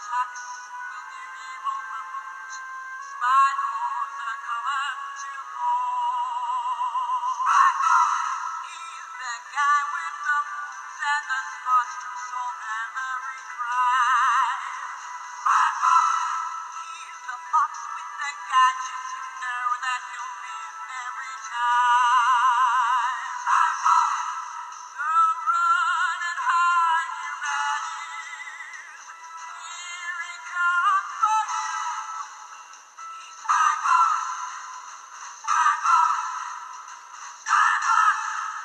tax will give evil roots. Spy doors are coming to call. He's the guy with the moves and the smarts to solve every crime. He's the fox with the gadgets, you know that he'll win every time. So run and hide, you baddies. Here he comes for you. He's Skybox! Skybox! Skybox!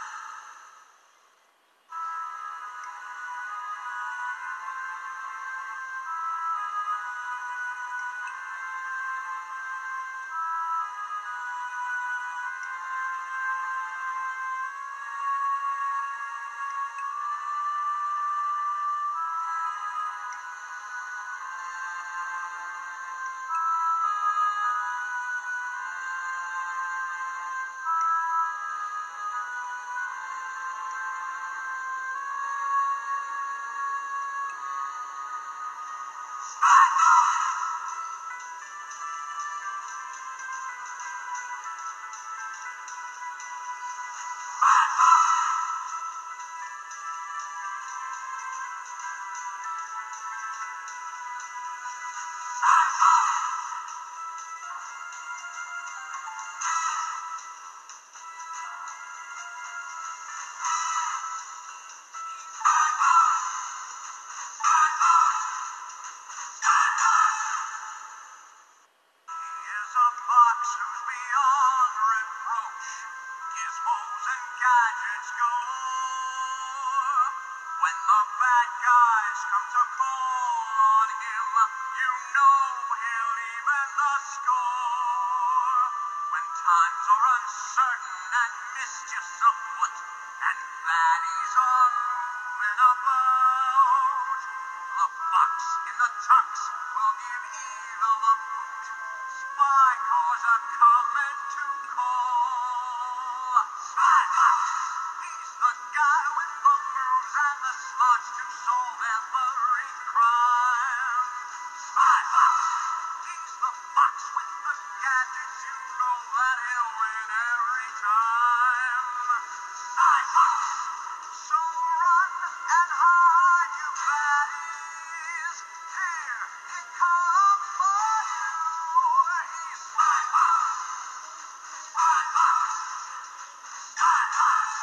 Who's beyond reproach, gizmos and gadgets galore. When the bad guys come to call on him, you know he'll even the score. When times are uncertain and mischief's afoot, and baddies are moving about, the fox in the tux will give evil a boot. Spy cars are coming to call. Spybox! He's the guy with the moves and the smarts to solve every crime. Spybox! He's the fox with the gadgets, you know that he'll win every time. Spybox! So run and hide, you baddies. Here he comes for you. He's Spybox! Spybox! Spybox!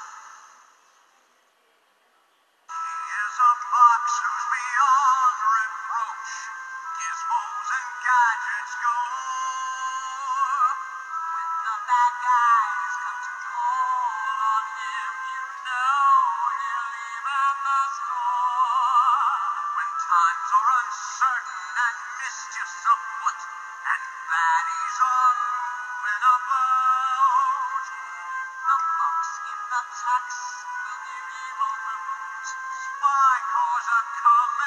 He is a fox who's beyond reproach. Gizmos and gadgets galore. When the bad guys come to call on him, you know he'll even the score. When times are uncertain and mischief's afoot, and baddies are moving about, the fox in the tux will give evil reboot. Spy cars are coming